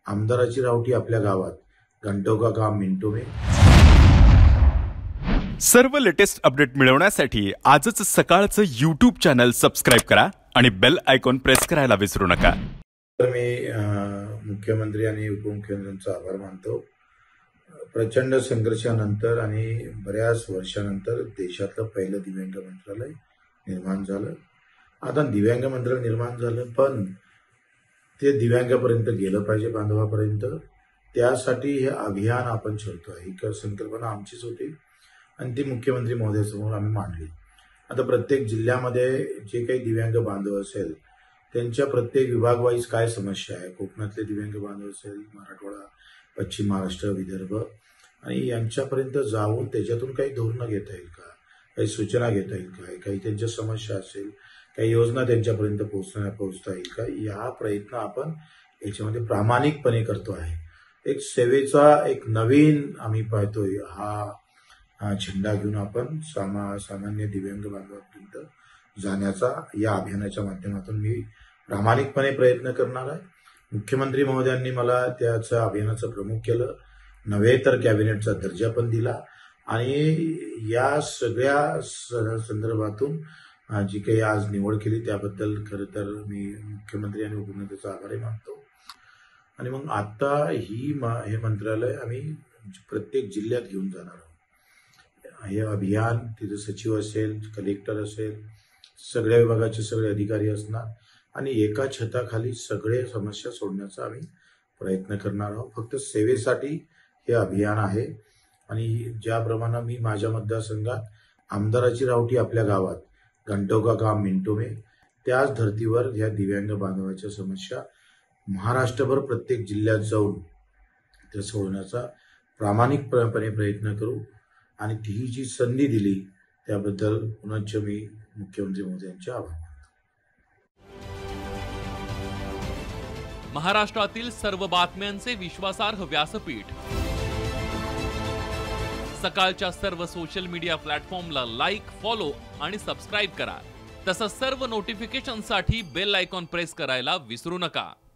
आमदाराची रावटी आपल्या गावात, घंटों का काम मिनिटों में। सर्व लेटेस्ट अपडेट मिळवण्यासाठी आजच सकाळचं YouTube चॅनल सबस्क्राइब करा आणि बेल आयकॉन प्रेस करायला विसरू नका। तर मी मुख्यमंत्री आणि उपमुख्यमंत्र्यांचा आभार मानतो। प्रचंड संघर्षानंतर आणि बऱ्याच वर्षानंतर देशातलं पहिलं दिव्यांग मंत्रालय निर्माण झालं। आता दिव्यांग मंत्रालय निर्माण झालं, पण ते दिव्यांगापर्यंत गेलं पाहिजे, बांधवापर्यंत। त्यासाठी हे अभियान आपण छेडतो आहे। ही संकल्पना आमचीच होती आणि ती मुख्यमंत्री महोदयासमोर आम्ही मांडली। आता प्रत्येक जिल्ह्यामध्ये जे काही दिव्यांग बांधव असेल त्यांच्या प्रत्येक विभाग वाईज काय समस्या आहे, कोकणातले दिव्यांग बांधव असेल, मराठवाडा, पश्चिम महाराष्ट्र, विदर्भ, आणि यांच्यापर्यंत जाऊन त्याच्यातून काही धोरणं घेता येईल का, काही सूचना घेता येईल का, काही त्यांच्या समस्या असेल, काही योजना त्यांच्यापर्यंत पोहोचता येईल का, या प्रयत्न आपण याच्यामध्ये प्रामाणिकपणे करतो आहे। एक सेवेचा एक नवीन आम्ही पाहतोय हा झेंडा घेऊन आपण सामान्य दिव्यांग बांधवांपर्यंत जाण्याचा या अभियानाच्या माध्यमातून मी प्रामाणिकपणे प्रयत्न करणार आहे। मुख्यमंत्री महोदयांनी मला त्याच्या अभियानाचं प्रमुख केलं, नव्हे तर कॅबिनेटचा दर्जा पण दिला, आणि या सगळ्या संदर्भातून जी काही आज निवड केली त्याबद्दल खरं तर मी मुख्यमंत्री आणि उपमुख्यमंत्र्यांचा आभार मानतो। आणि मग आता हे मंत्रालय आम्ही प्रत्येक जिल्ह्यात घेऊन जाणार आहोत। हे अभियान तिथे सचिव असेल, कलेक्टर असेल, सगळ्या विभागाचे सगळे अधिकारी असणार आणि एका छताखाली सगळे समस्या सोडण्याचा आम्ही प्रयत्न करणार आहोत। फक्त सेवेसाठी हे अभियान आहे। आणि ज्याप्रमाणे मी माझ्या मतदारसंघात आमदाराची रावटी आपल्या गावात, घंटों का काम मिनिटों में, त्याच धर्तीवर या दिव्यांग बांधवाच्या समस्या महाराष्ट्रभर प्रत्येक जिल्ह्यात जाऊन ते सोडण्याचा प्रामाणिकपणे प्रयत्न करू। आणि ती जी संधी दिली त्याबद्दल पुनश्च मी मुख्यमंत्री महोदयांचे आभार मानतो। महाराष्ट्रातील सर्व बातम्यांचे विश्वासार्ह व्यासपीठ, सकाळच्या सर्व सोशल मीडिया प्लॅटफॉर्मला लाईक, फॉलो आणि सबस्क्राईब करा। तसंच सर्व नोटिफिकेशनसाठी बेल आयकॉन प्रेस करायला विसरू नका।